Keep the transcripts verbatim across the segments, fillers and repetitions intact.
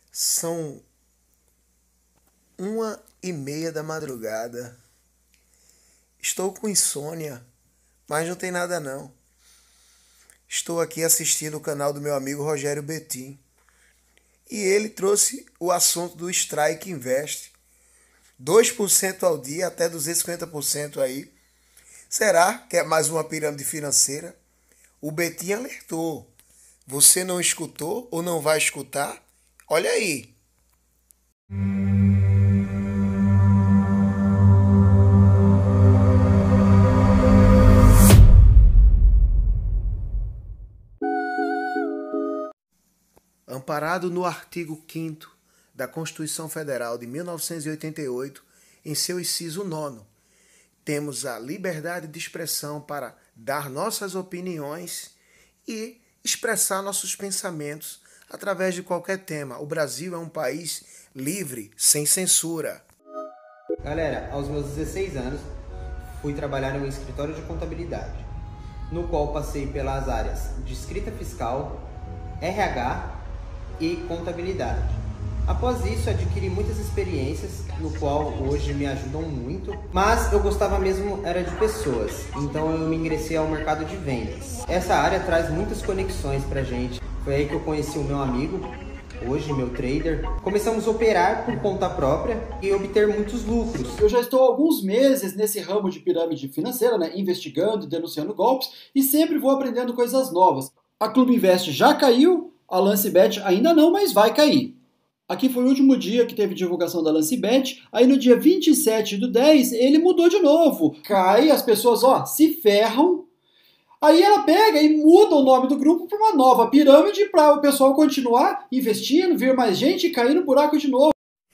São uma e meia da madrugada. Estou com insônia, mas não tem nada não. Estou aqui assistindo o canal do meu amigo Rogério Betim. E ele trouxe o assunto do Strike Invest. dois por cento ao dia, até duzentos e cinquenta por cento aí. Será que é mais uma pirâmide financeira? O Betim alertou. Você não escutou ou não vai escutar? Olha aí. Amparado no artigo quinto da Constituição Federal de mil novecentos e oitenta e oito, em seu inciso nono, temos a liberdade de expressão para dar nossas opiniões e expressar nossos pensamentos através de qualquer tema. O Brasil é um país livre, sem censura. Galera, aos meus dezesseis anos, fui trabalhar em um escritório de contabilidade, no qual passei pelas áreas de escrita fiscal, R H e contabilidade. Após isso, adquiri muitas experiências, no qual hoje me ajudam muito, mas eu gostava mesmo era de pessoas, então eu me ingressei ao mercado de vendas. Essa área traz muitas conexões pra gente. Foi aí que eu conheci o meu amigo, hoje meu trader. Começamos a operar por conta própria e obter muitos lucros. Eu já estou há alguns meses nesse ramo de pirâmide financeira, né, investigando e denunciando golpes, e sempre vou aprendendo coisas novas. A Clube Invest já caiu, a LanceBet ainda não, mas vai cair. Aqui foi o último dia que teve divulgação da LanceBet, aí no dia vinte e sete do dez ele mudou de novo. Cai, as pessoas ó, se ferram, aí ela pega e muda o nome do grupo para uma nova pirâmide para o pessoal continuar investindo, vir mais gente e cair no buraco de novo.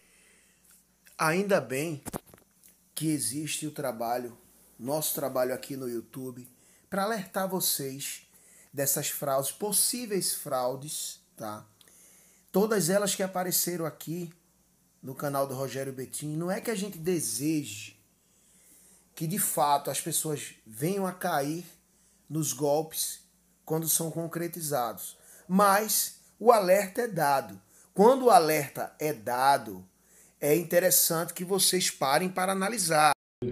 Ainda bem que existe o trabalho, nosso trabalho aqui no YouTube, para alertar vocês dessas fraudes, possíveis fraudes, tá? Todas elas que apareceram aqui no canal do Rogério Betim, não é que a gente deseje que de fato as pessoas venham a cair nos golpes quando são concretizados. Mas o alerta é dado. Quando o alerta é dado, é interessante que vocês parem para analisar.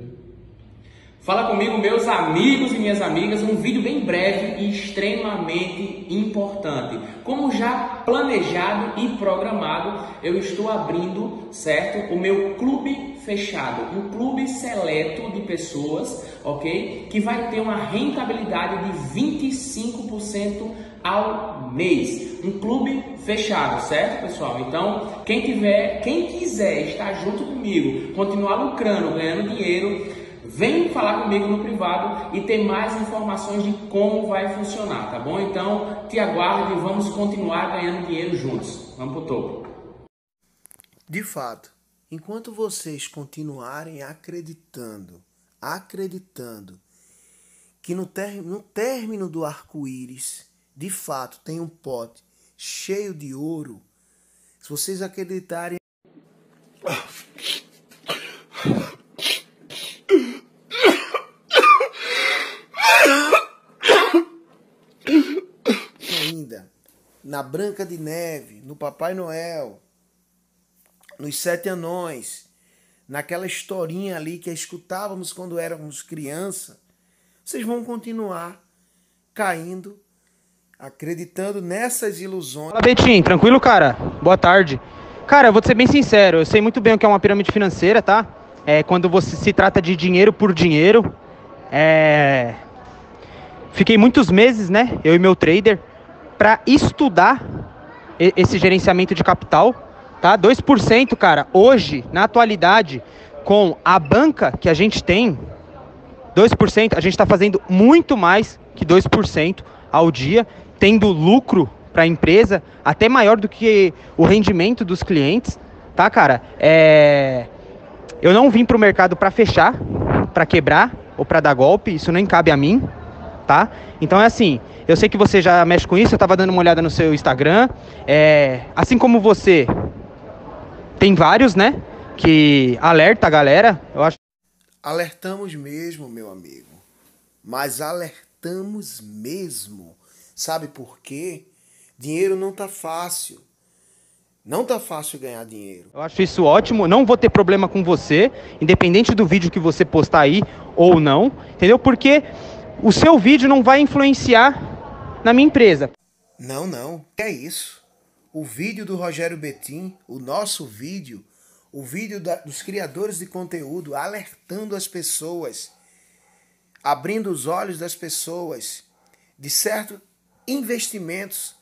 Fala comigo, meus amigos e minhas amigas, um vídeo bem breve e extremamente importante. Como já planejado e programado, eu estou abrindo, certo, o meu clube fechado, um clube seleto de pessoas, ok? Que vai ter uma rentabilidade de vinte e cinco por cento ao mês. Um clube fechado, certo, pessoal? Então, quem tiver, quem quiser estar junto comigo, continuar lucrando, ganhando dinheiro, vem falar comigo no privado e ter mais informações de como vai funcionar, tá bom? Então, te aguardo e vamos continuar ganhando dinheiro juntos. Vamos pro topo. De fato, enquanto vocês continuarem acreditando, acreditando que no, ter, no término do arco-íris, de fato, tem um pote cheio de ouro, se vocês acreditarem ainda na Branca de Neve, no Papai Noel, nos Sete Anões, naquela historinha ali que escutávamos quando éramos criança, vocês vão continuar caindo, acreditando nessas ilusões. Fala, Betim, tranquilo, cara? Boa tarde. Cara, eu vou te ser bem sincero, eu sei muito bem o que é uma pirâmide financeira, tá? É quando você se trata de dinheiro por dinheiro. É... Fiquei muitos meses, né, eu e meu trader, para estudar esse gerenciamento de capital, tá? dois por cento, cara, hoje, na atualidade, com a banca que a gente tem, dois por cento, a gente está fazendo muito mais que dois por cento ao dia, tendo lucro para a empresa, até maior do que o rendimento dos clientes, tá, cara? É... Eu não vim para o mercado para fechar, para quebrar ou para dar golpe, isso nem cabe a mim, tá? Então é assim, eu sei que você já mexe com isso, eu tava dando uma olhada no seu Instagram, é, assim como você, tem vários, né, que alerta a galera, eu acho. Alertamos mesmo, meu amigo, mas alertamos mesmo, sabe por quê? Dinheiro não tá fácil, Não tá fácil ganhar dinheiro. Eu acho isso ótimo, não vou ter problema com você, independente do vídeo que você postar aí ou não, entendeu? Porque o seu vídeo não vai influenciar na minha empresa. Não, não, é isso. O vídeo do Rogério Betim, o nosso vídeo, o vídeo da, dos criadores de conteúdo, alertando as pessoas, abrindo os olhos das pessoas de certos investimentos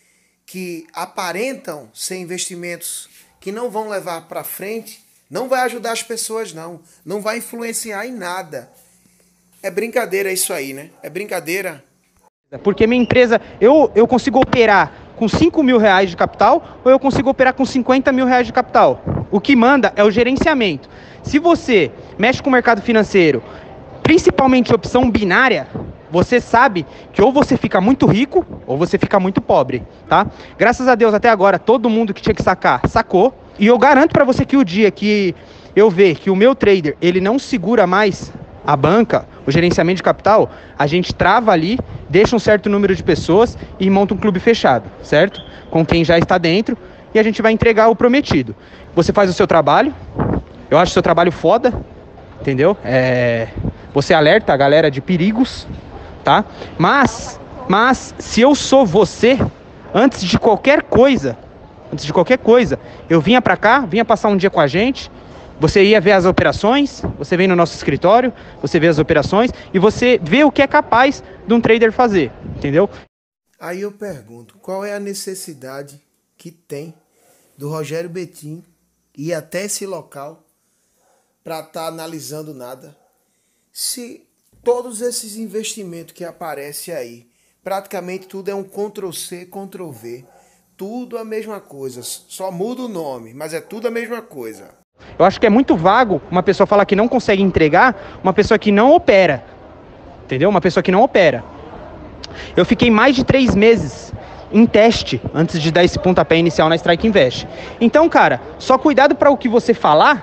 que aparentam ser investimentos que não vão levar para frente, não vai ajudar as pessoas não, não vai influenciar em nada. É brincadeira isso aí, né? É brincadeira. Porque minha empresa, eu, eu consigo operar com cinco mil reais de capital ou eu consigo operar com cinquenta mil reais de capital. O que manda é o gerenciamento. Se você mexe com o mercado financeiro, principalmente opção binária, você sabe que ou você fica muito rico ou você fica muito pobre, tá? Graças a Deus, até agora, todo mundo que tinha que sacar, sacou. E eu garanto para você que o dia que eu ver que o meu trader, ele não segura mais a banca, o gerenciamento de capital, a gente trava ali, deixa um certo número de pessoas e monta um clube fechado, certo? Com quem já está dentro e a gente vai entregar o prometido. Você faz o seu trabalho, eu acho o seu trabalho foda, entendeu? É... Você alerta a galera de perigos, tá? Mas, mas, se eu sou você, antes de qualquer coisa, antes de qualquer coisa, eu vinha pra cá, vinha passar um dia com a gente, você ia ver as operações, você vem no nosso escritório, você vê as operações e você vê o que é capaz de um trader fazer, entendeu? Aí eu pergunto, qual é a necessidade que tem do Rogério Betim ir até esse local para estar tá analisando nada? Se todos esses investimentos que aparecem aí, praticamente tudo é um control C, control V, tudo a mesma coisa, só muda o nome, mas é tudo a mesma coisa. Eu acho que é muito vago uma pessoa falar que não consegue entregar, uma pessoa que não opera, entendeu? Uma pessoa que não opera. Eu fiquei mais de três meses em teste antes de dar esse pontapé inicial na Strike Invest. Então, cara, só cuidado para o que você falar,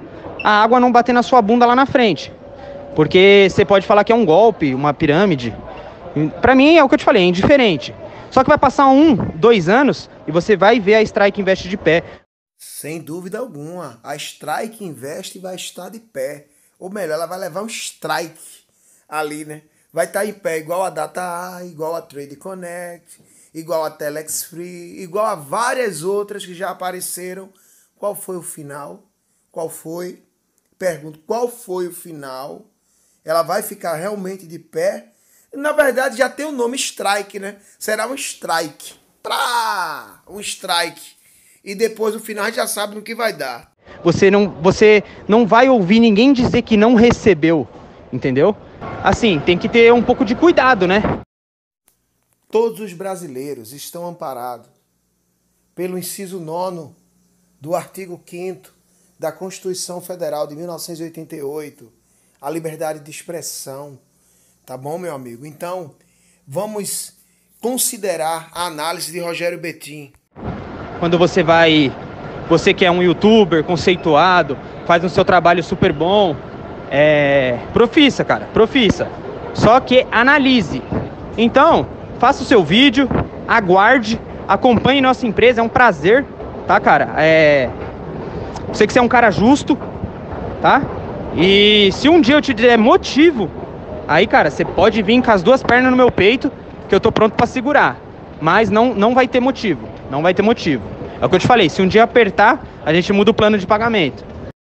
a água não bater na sua bunda lá na frente. Porque você pode falar que é um golpe, uma pirâmide. Pra mim é o que eu te falei, é indiferente. Só que vai passar um, dois anos e você vai ver a Strike Invest de pé. Sem dúvida alguma, a Strike Invest vai estar de pé. Ou melhor, ela vai levar um strike ali, né? Vai estar em pé igual a DataA, igual a Trade Connect, igual a Telex Free, igual a várias outras que já apareceram. Qual foi o final? Qual foi? Pergunto, qual foi o final? Ela vai ficar realmente de pé? Na verdade, já tem o nome strike, né? Será um strike. Pra! Um strike. E depois, no final, a gente já sabe no que vai dar. Você não, você não vai ouvir ninguém dizer que não recebeu, entendeu? Assim, tem que ter um pouco de cuidado, né? Todos os brasileiros estão amparados pelo inciso nono do artigo quinto da Constituição Federal de mil novecentos e oitenta e oito, a liberdade de expressão, tá bom, meu amigo? Então, vamos considerar a análise de Rogério Betim. Quando você vai, você que é um youtuber conceituado, faz um seu trabalho super bom, é, profissa, cara, profissa. Só que analise. Então, faça o seu vídeo, aguarde, acompanhe nossa empresa, é um prazer, tá, cara? É... Sei que você é um cara justo, tá? E se um dia eu te der motivo, aí, cara, você pode vir com as duas pernas no meu peito, que eu tô pronto pra segurar. Mas não, não vai ter motivo, não vai ter motivo. É o que eu te falei, se um dia apertar, a gente muda o plano de pagamento.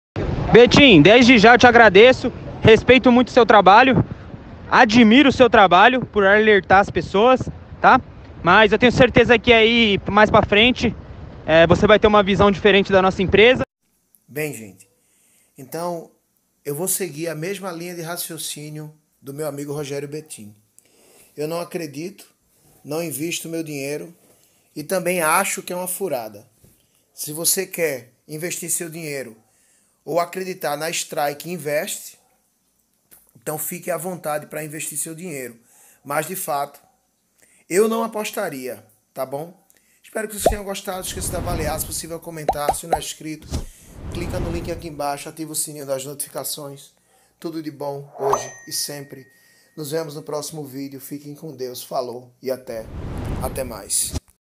Betim, desde já eu te agradeço, respeito muito o seu trabalho, admiro o seu trabalho por alertar as pessoas, tá? Mas eu tenho certeza que aí, mais pra frente, é, você vai ter uma visão diferente da nossa empresa. Bem, gente, então eu vou seguir a mesma linha de raciocínio do meu amigo Rogério Betim. Eu não acredito, não invisto meu dinheiro e também acho que é uma furada. Se você quer investir seu dinheiro ou acreditar na Strike Invest, então fique à vontade para investir seu dinheiro. Mas, de fato, eu não apostaria, tá bom? Espero que vocês tenham gostado. Esqueça de avaliar, se possível comentar. Se não é inscrito, clica no link aqui embaixo, ativa o sininho das notificações. Tudo de bom hoje e sempre. Nos vemos no próximo vídeo. Fiquem com Deus. Falou e até. Até mais.